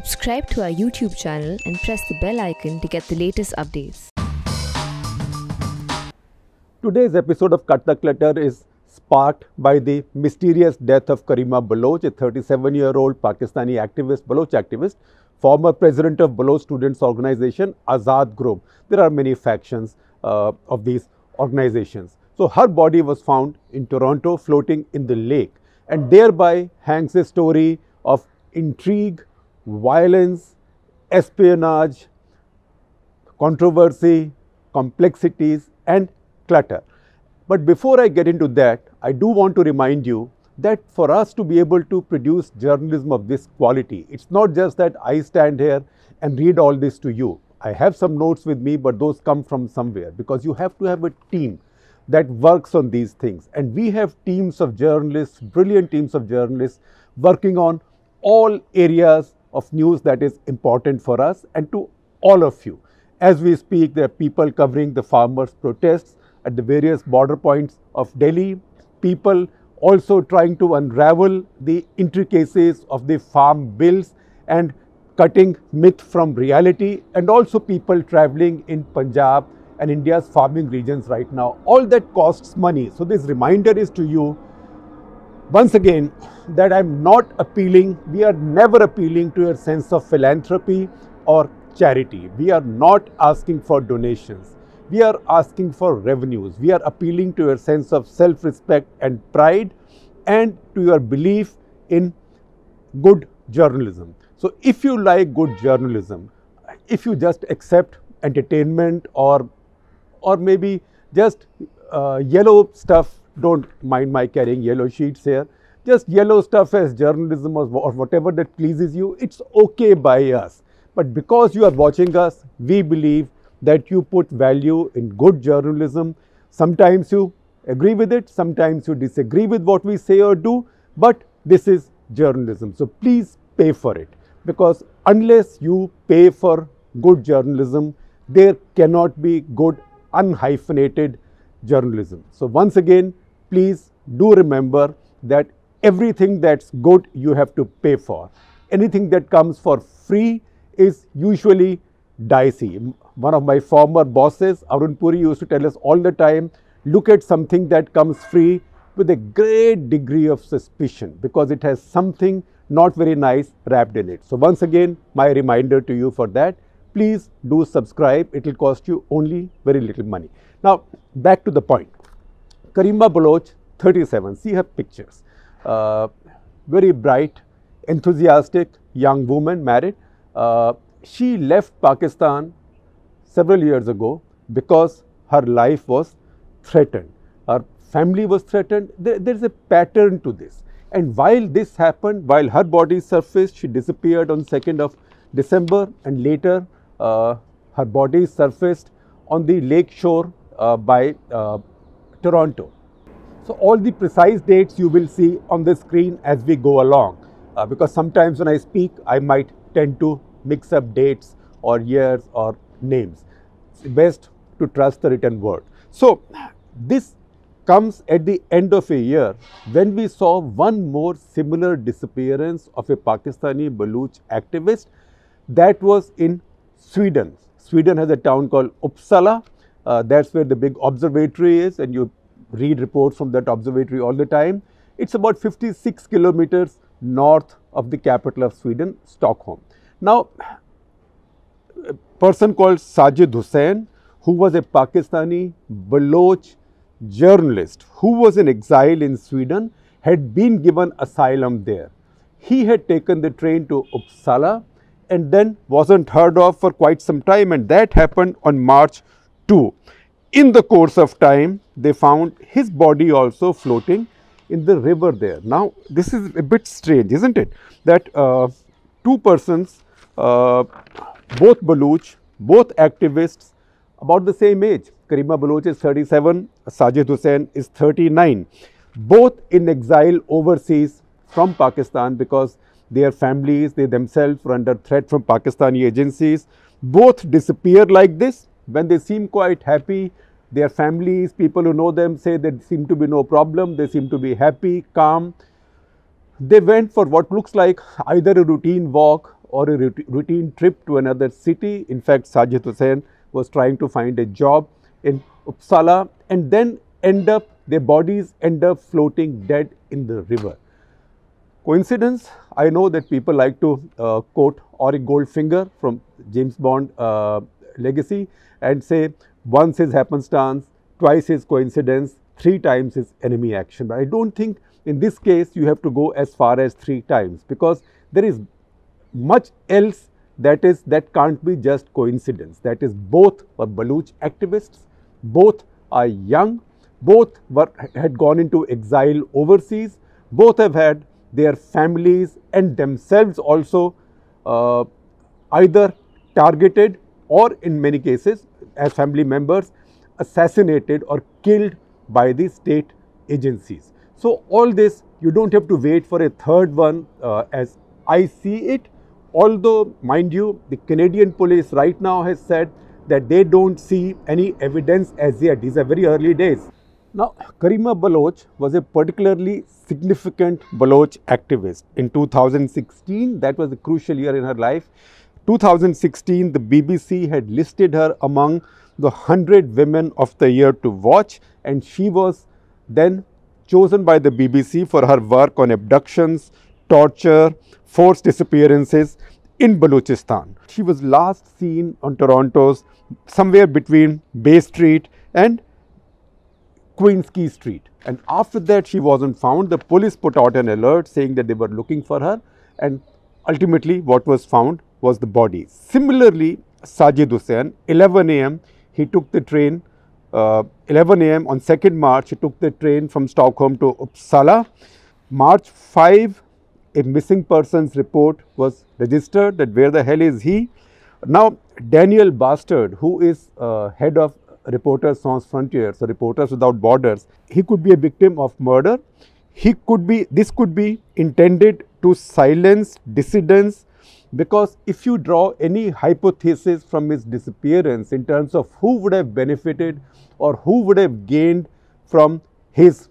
Subscribe to our YouTube channel and press the bell icon to get the latest updates. Today's episode of Cut the Clutter is sparked by the mysterious death of Karima Baloch, a 37-year-old Pakistani activist, Baloch activist, former president of Baloch Students Organization, Azad Group. There are many factions of these organizations. So her body was found in Toronto floating in the lake, and thereby hangs a story of intrigue, violence, espionage, controversy, complexities and clutter. But before I get into that, I do want to remind you that for us to be able to produce journalism of this quality, it's not just that I stand here and read all this to you. I have some notes with me, but those come from somewhere, because you have to have a team that works on these things. And we have teams of journalists, brilliant teams of journalists, working on all areas of news that is important for us and to all of you. As we speak, there are people covering the farmers' protests at the various border points of Delhi, people also trying to unravel the intricacies of the farm bills and cutting myth from reality, and also people traveling in Punjab and India's farming regions right now. All that costs money. So this reminder is to you once again that I'm not appealing, we are never appealing to your sense of philanthropy or charity. We are not asking for donations. We are asking for revenues. We are appealing to your sense of self-respect and pride, and to your belief in good journalism. So if you like good journalism, if you just accept entertainment or maybe just yellow stuff, don't mind my carrying yellow sheets here, just yellow stuff as journalism or whatever that pleases you, it's okay by us. But because you are watching us, we believe that you put value in good journalism. Sometimes you agree with it, sometimes you disagree with what we say or do, but this is journalism. So please pay for it, because unless you pay for good journalism, there cannot be good unhyphenated journalism. So once again, please do remember that everything that's good you have to pay for. Anything that comes for free is usually dicey. One of my former bosses, Arun Puri, used to tell us all the time, look at something that comes free with a great degree of suspicion, because it has something not very nice wrapped in it. So once again, my reminder to you for that, please do subscribe. It will cost you only very little money. Now, back to the point. Karima Baloch, 37, see her pictures. Very bright, enthusiastic young woman, married. She left Pakistan several years ago because her life was threatened. Her family was threatened. There is a pattern to this. And while this happened, while her body surfaced, she disappeared on 2nd of December, and later her body surfaced on the lake shore by Toronto. So all the precise dates you will see on the screen as we go along, because sometimes when I speak, I might tend to mix up dates or years or names. It's best to trust the written word. So this comes at the end of a year when we saw one more similar disappearance of a Pakistani Baloch activist. That was in Sweden. Sweden has a town called Uppsala. That's where the big observatory is, and you read reports from that observatory all the time. It's about 56 kilometers north of the capital of Sweden, Stockholm. Now, a person called Sajid Hussain, who was a Pakistani Baloch journalist who was in exile in Sweden, had been given asylum there. He had taken the train to Uppsala and then wasn't heard of for quite some time, and that happened on March 2. In the course of time, they found his body also floating in the river there. Now, this is a bit strange, isn't it? That two persons, both Baloch, both activists, about the same age. Karima Baloch is 37, Sajid Hussain is 39. Both in exile overseas from Pakistan because their families, they themselves were under threat from Pakistani agencies. Both disappear like this when they seem quite happy. Their families, people who know them, say there seem to be no problem, they seem to be happy, calm. They went for what looks like either a routine walk or a routine trip to another city. In fact, Sajid Hussain was trying to find a job in Uppsala, and then their bodies end up floating dead in the river. Coincidence? I know that people like to quote Auric Goldfinger from James Bond Legacy and say once is happenstance, twice is coincidence, three times is enemy action. But I don't think in this case you have to go as far as three times, because there is much else that can't be just coincidence. That is, both were Baloch activists, both are young, both had gone into exile overseas, both have had their families and themselves also either targeted or in many cases as family members assassinated or killed by the state agencies. So all this, you don't have to wait for a third one as I see it. Although, mind you, the Canadian police right now has said that they don't see any evidence as yet. These are very early days. Now, Karima Baloch was a particularly significant Baloch activist. In 2016, that was a crucial year in her life. 2016, the BBC had listed her among the 100 women of the year to watch, and she was then chosen by the BBC for her work on abductions, torture, forced disappearances in Balochistan. She was last seen on Toronto's somewhere between Bay Street and Queen's Quay Street, and after that she wasn't found. The police put out an alert saying that they were looking for her, and ultimately what was found was the body. Similarly, Sajid Hussain, 11 a.m. he took the train, 11 a.m. on 2nd March he took the train from Stockholm to Uppsala. March 5, a missing persons report was registered that where the hell is he? Now, Daniel Bastard, who is head of Reporters Sans Frontières, so Reporters Without Borders, he could be a victim of murder. This could be intended to silence dissidents, because if you draw any hypothesis from his disappearance in terms of who would have benefited or who would have gained from his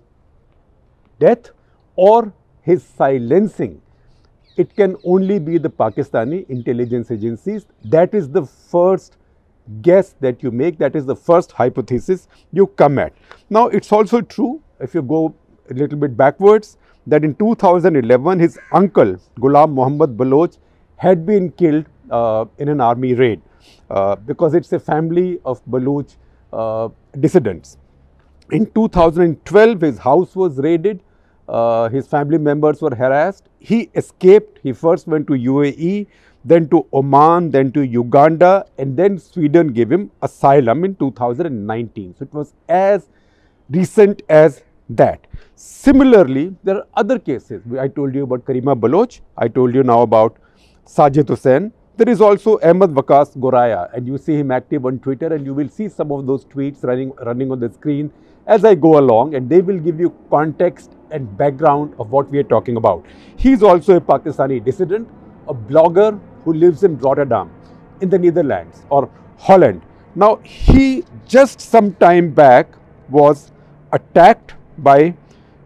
death or his silencing, it can only be the Pakistani intelligence agencies. That is the first guess that you make, that is the first hypothesis you come at. Now, it's also true, if you go a little bit backwards, that in 2011 his uncle Ghulam Muhammad Baloch had been killed in an army raid because it's a family of Baloch dissidents. In 2012 his house was raided, his family members were harassed. He escaped. He first went to UAE, then to Oman, then to Uganda, and then Sweden gave him asylum in 2019. So it was as recent as that. Similarly, there are other cases. I told you about Karima Baloch. I told you now about Sajid Hussain. There is also Ahmed Waqas Goraya, and you see him active on Twitter, and you will see some of those tweets running on the screen as I go along, and they will give you context and background of what we are talking about. He is also a Pakistani dissident, a blogger who lives in Rotterdam in the Netherlands or Holland. Now, he just some time back was attacked by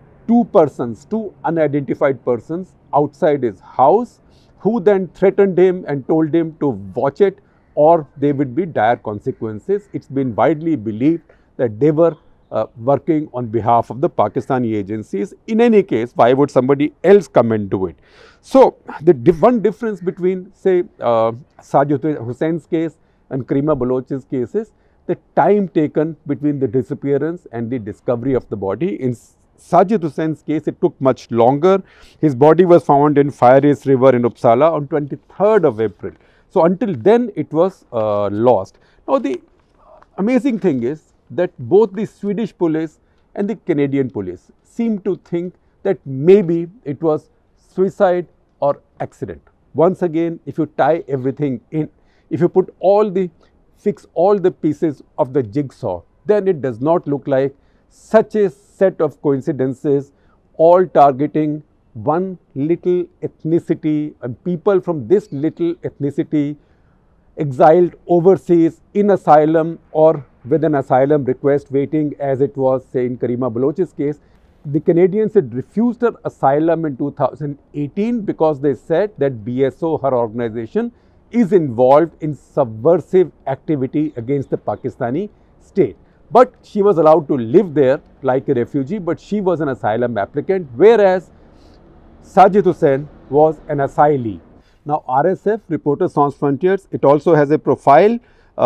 two unidentified persons outside his house, who then threatened him and told him to watch it or there would be dire consequences. It's been widely believed that they were working on behalf of the Pakistani agencies. In any case, why would somebody else come and do it? So, the one difference between, say, Sajid Hussain's case and Karima Baloch's case is the time taken between the disappearance and the discovery of the body. In Sajid Hussain's case, it took much longer. His body was found in Fireys River in Uppsala on 23rd of April. So, until then it was lost. Now, the amazing thing is that both the Swedish police and the Canadian police seem to think that maybe it was suicide or accident. Once again, if you tie everything in, if you fix all the pieces of the jigsaw, then it does not look like such a set of coincidences all targeting one little ethnicity and people from this little ethnicity exiled overseas in asylum or with an asylum request waiting, as it was, say, in Karima Baloch's case. the Canadians had refused her asylum in 2018 because they said that BSO, her organization, is involved in subversive activity against the Pakistani state. But she was allowed to live there like a refugee, but she was an asylum applicant, whereas Sajid Hussain was an asylee. Now, RSF, Reporters Sans Frontiers, it also has a profile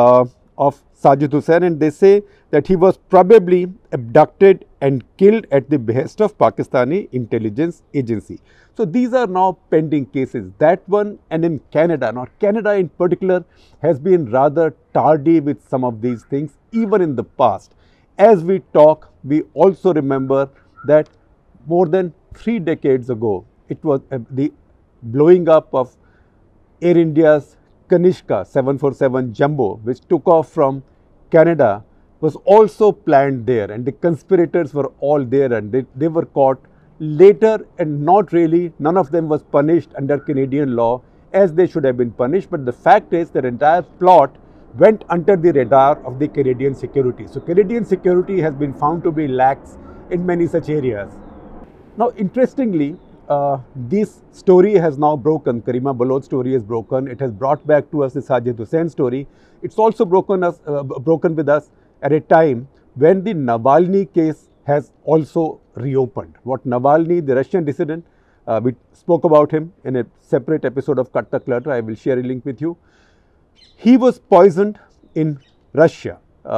of Sajid Hussain, and they say that he was probably abducted and killed at the behest of Pakistani intelligence agency. So, these are now pending cases, that one, and in Canada. Now, Canada in particular has been rather tardy with some of these things even in the past. As we talk, we also remember that more than 3 decades ago, it was the blowing up of Air India's Kanishka 747 Jumbo, which took off from Canada, was also planned there, and the conspirators were all there, and they were caught later, and not really, none of them was punished under Canadian law as they should have been punished. But the fact is that entire plot went under the radar of the Canadian security. So Canadian security has been found to be lax in many such areas. Now, interestingly, this story has now broken. Karima Baloch's story has broken. It has brought back to us the Sajid Hussain story. It's also broken with us at a time when the Navalny case has also reopened. What Navalny, the Russian dissident, we spoke about him in a separate episode of Cut the Clutter. I will share a link with you. He was poisoned in Russia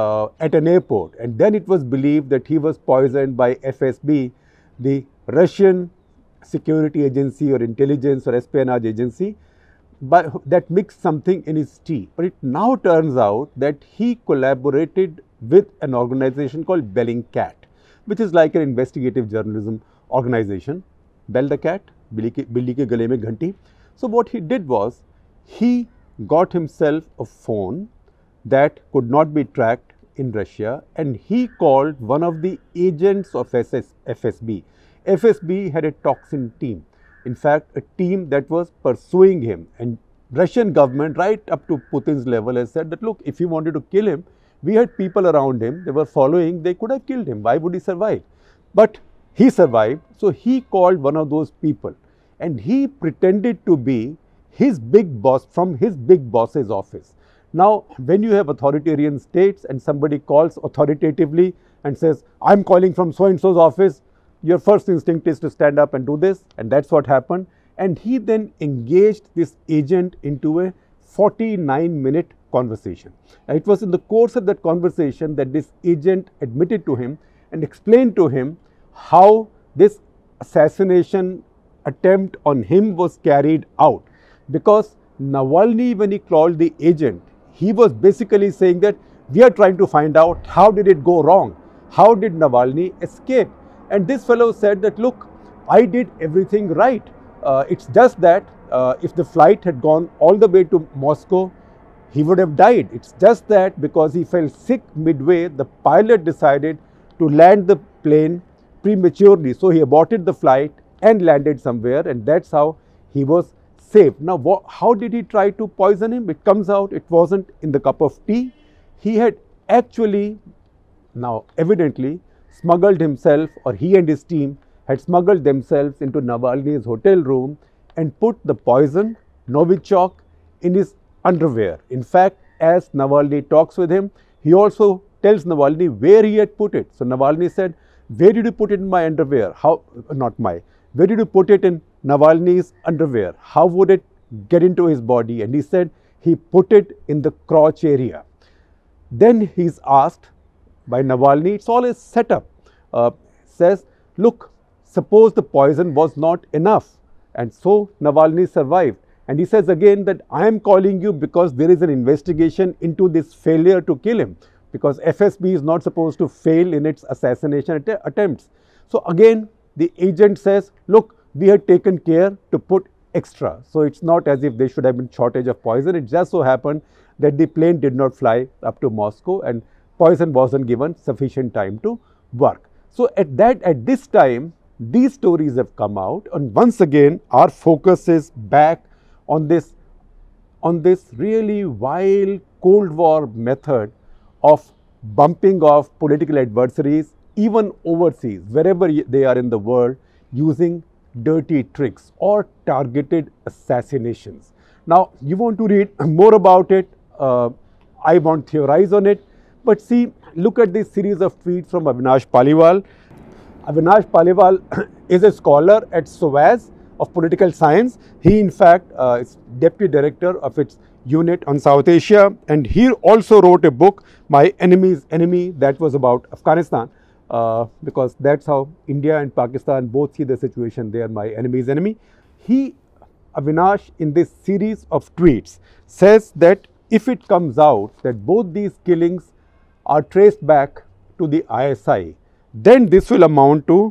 at an airport, and then it was believed that he was poisoned by FSB, the Russian security agency or intelligence or espionage agency, but that mixed something in his tea. But it now turns out that he collaborated with an organization called Bellingcat, which is like an investigative journalism organization. Bell the cat, billi ke gale mein ghanti. So what he did was, he got himself a phone that could not be tracked in Russia, and he called one of the agents of FSB. FSB had a toxin team, in fact a team that was pursuing him, and Russian government right up to Putin's level has said that, look, if you wanted to kill him, we had people around him, they were following, they could have killed him, why would he survive? But he survived, so he called one of those people, and he pretended to be his big boss from his big boss's office. Now, when you have authoritarian states and somebody calls authoritatively and says, I'm calling from so and so's office, your first instinct is to stand up and do this, and that's what happened. And he then engaged this agent into a 49-minute conversation. And it was in the course of that conversation that this agent admitted to him and explained to him how this assassination attempt on him was carried out. Because Navalny, when he called the agent, he was basically saying that we are trying to find out how did it go wrong, how did Navalny escape. And this fellow said that, look, I did everything right. It's just that if the flight had gone all the way to Moscow, he would have died. It's just that because he fell sick midway, the pilot decided to land the plane prematurely. So he aborted the flight and landed somewhere, and that's how he was saved. Now, how did he try to poison him? It comes out it wasn't in the cup of tea. He had actually, now evidently, smuggled himself, or he and his team had smuggled themselves into Navalny's hotel room and put the poison, Novichok, in his underwear. In fact, as Navalny talks with him, he also tells Navalny where he had put it. So Navalny said, where did you put it in my underwear? Where did you put it in Navalny's underwear? How would it get into his body? And he said he put it in the crotch area. Then he's asked by Navalny, it's all a setup, says, look, suppose the poison was not enough, and so Navalny survived. And he says again that I am calling you because there is an investigation into this failure to kill him, because FSB is not supposed to fail in its assassination attempts. So again, the agent says, look, we had taken care to put extra. So it's not as if there should have been shortage of poison. It just so happened that the plane did not fly up to Moscow and poison wasn't given sufficient time to work. So at this time, these stories have come out, and once again our focus is back on this really vile Cold War method of bumping off political adversaries even overseas, wherever they are in the world, using dirty tricks or targeted assassinations. Now, you want to read more about it, I won't theorize on it, but see, look at this series of tweets from Avinash Paliwal. Avinash Paliwal is a scholar at SOAS of political science. He in fact is deputy director of its unit on South Asia, and he also wrote a book, My Enemy's Enemy, that was about Afghanistan, because that's how India and Pakistan both see the situation. They are my enemy's enemy. Avinash, in this series of tweets, says that if it comes out that both these killings are traced back to the ISI, then this will amount to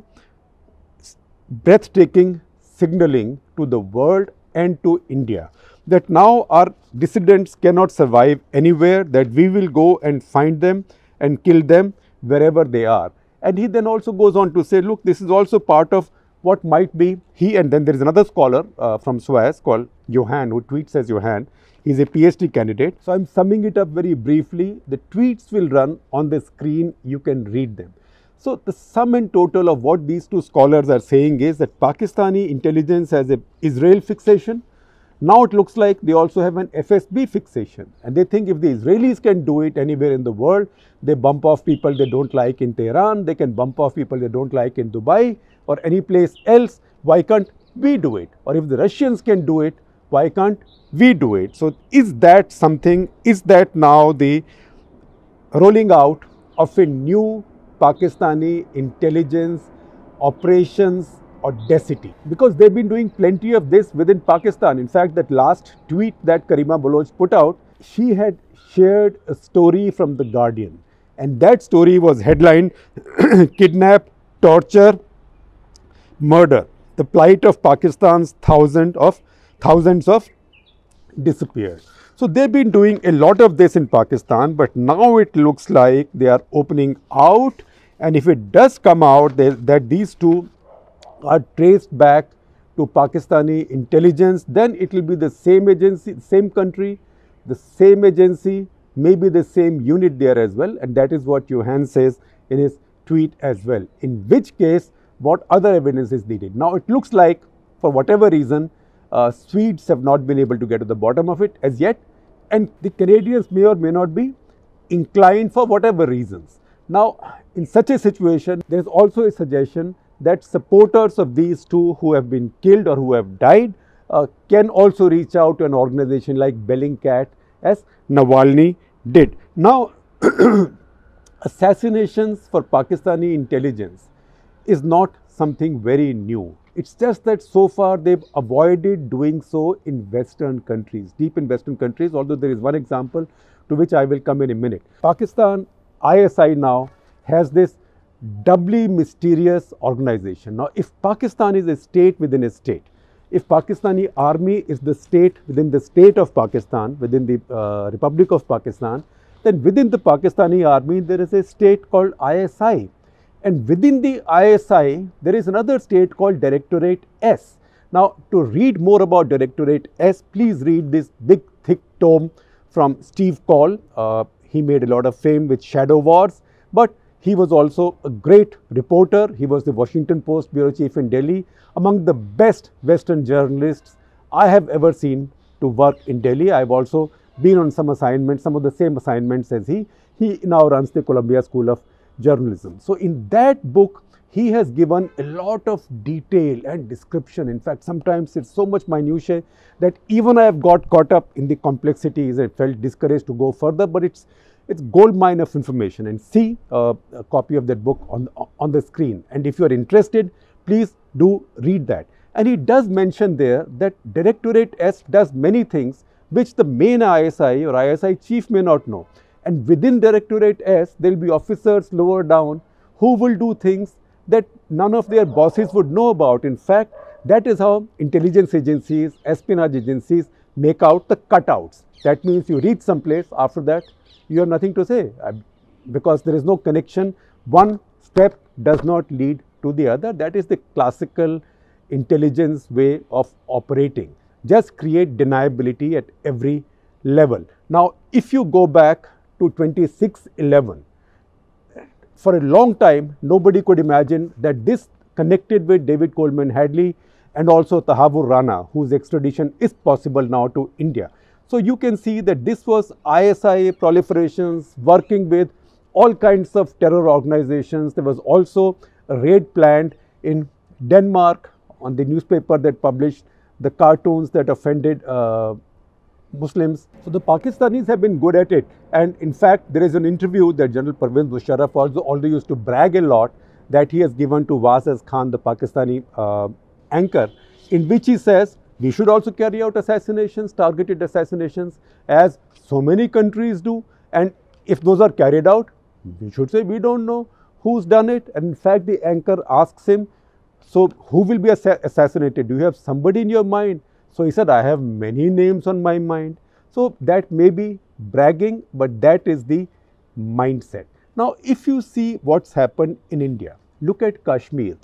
breathtaking signaling to the world and to India that now our dissidents cannot survive anywhere, that we will go and find them and kill them wherever they are. And he then also goes on to say, look, this is also part of what might be he, and then there is another scholar from SOAS called Johan, who tweets as Johan. He's a PhD candidate. So I'm summing it up very briefly. The tweets will run on the screen. You can read them. So the sum and total of what these two scholars are saying is that Pakistani intelligence has an Israel fixation. Now it looks like they also have an FSB fixation, and they think if the Israelis can do it anywhere in the world, they bump off people they don't like in Tehran, they can bump off people they don't like in Dubai or any place else, why can't we do it? Or if the Russians can do it, why can't we do it? So is that something, is that now the rolling out of a new Pakistani intelligence operations audacity? Because they've been doing plenty of this within Pakistan. In fact, that last tweet that Karima Baloch put out, she had shared a story from The Guardian, and that story was headlined Kidnap, Torture, Murder, the plight of Pakistan's thousands of disappeared. So they've been doing a lot of this in Pakistan, but now it looks like they are opening out, and if it does come out that these two are traced back to Pakistani intelligence, then it will be the same agency, same country, the same agency, maybe the same unit there as well, and that is what Johan says in his tweet as well. In which case, what other evidence is needed? Now it looks like, for whatever reason, Swedes have not been able to get to the bottom of it as yet, and the Canadians may or may not be inclined for whatever reasons. Now, in such a situation, there is also a suggestion that supporters of these two who have been killed or who have died can also reach out to an organization like Bellingcat, as Navalny did. Now, assassinations for Pakistani intelligence is not something very new. It's just that so far they've avoided doing so in Western countries, deep in Western countries, although there is one example to which I will come in a minute. Pakistan ISI now has this doubly mysterious organization. Now, if Pakistan is a state within a state, if Pakistani army is the state within the state of Pakistan, within the Republic of Pakistan, then within the Pakistani army there is a state called ISI. And within the ISI, there is another state called Directorate S. Now, to read more about Directorate S, please read this big, thick tome from Steve Coll. He made a lot of fame with Shadow Wars, but he was also a great reporter. He was the Washington Post bureau chief in Delhi, among the best Western journalists I have ever seen to work in Delhi. I have also been on some assignments, some of the same assignments as he. He now runs the Columbia School of Journalism. So in that book, he has given a lot of detail and description. In fact, sometimes it's so much minutiae that even I have got caught up in the complexities and felt discouraged to go further, but it's gold mine of information. And see a copy of that book on the screen. And if you are interested, please do read that. And he does mention there that Directorate S does many things which the main ISI or ISI chief may not know. And within Directorate S, there will be officers lower down who will do things that none of their bosses would know about. In fact, that is how intelligence agencies, espionage agencies make out the cutouts. That means you reach someplace, after that you have nothing to say because there is no connection. One step does not lead to the other. That is the classical intelligence way of operating. Just create deniability at every level. Now, if you go back to 2611, for a long time, nobody could imagine that this connected with David Coleman Hadley and also Tahavur Rana, whose extradition is possible now to India. So you can see that this was ISI proliferations working with all kinds of terror organizations. There was also a raid planned in Denmark on the newspaper that published the cartoons that offended Muslims. So the Pakistanis have been good at it, and in fact there is an interview that General Pervez Musharraf also used to brag a lot that he has given to Wazaz Khan, the Pakistani anchor, in which he says we should also carry out assassinations, targeted assassinations, as so many countries do, and if those are carried out, we should say we don't know who's done it. And in fact the anchor asks him, so who will be assassinated? Do you have somebody in your mind? So he said, I have many names on my mind. So that may be bragging, but that is the mindset. Now, if you see what's happened in India, look at Kashmir.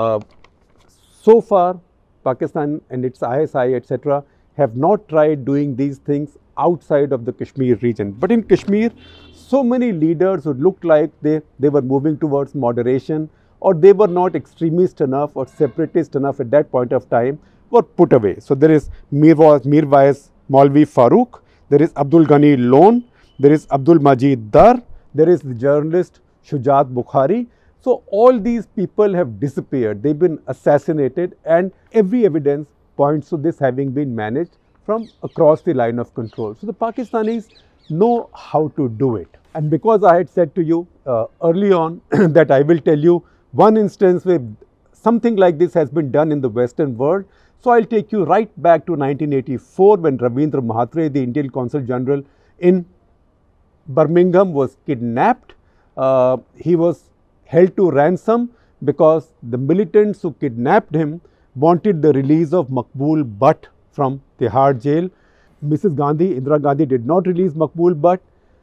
So far, Pakistan and its ISI, etc., have not tried doing these things outside of the Kashmir region. But in Kashmir, so many leaders who looked like they were moving towards moderation, or they were not extremist enough or separatist enough at that point of time, were put away. So there is Mirwais Maulvi Farooq, there is Abdul Ghani Lone, there is Abdul Majid Dar, there is the journalist Shujat Bukhari. So all these people have disappeared, they've been assassinated, and every evidence points to this having been managed from across the line of control. So the Pakistanis know how to do it. And because I had said to you early on that I will tell you one instance where something like this has been done in the Western world, so I'll take you right back to 1984 when Ravindra Mhatre, the Indian Consul General in Birmingham, was kidnapped. He was held to ransom because the militants who kidnapped him wanted the release of Maqbool Butt from Tihar jail. Mrs. Gandhi, Indira Gandhi, did not release Maqbool Butt.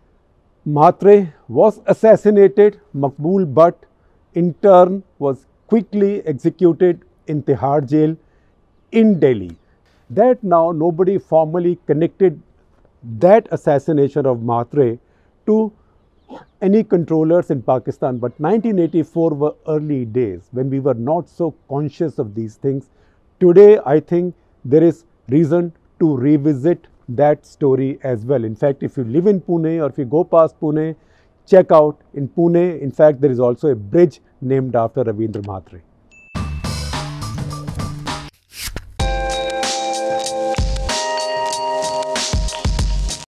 Mhatre was assassinated. Maqbool Butt in turn was quickly executed in Tihar jail in Delhi. That now nobody formally connected that assassination of Mhatre to any controllers in Pakistan, but 1984 were early days when we were not so conscious of these things. Today, I think there is reason to revisit that story as well. In fact, if you live in Pune or if you go past Pune, check out in Pune. In fact, there is also a bridge named after Ravindra Mhatre.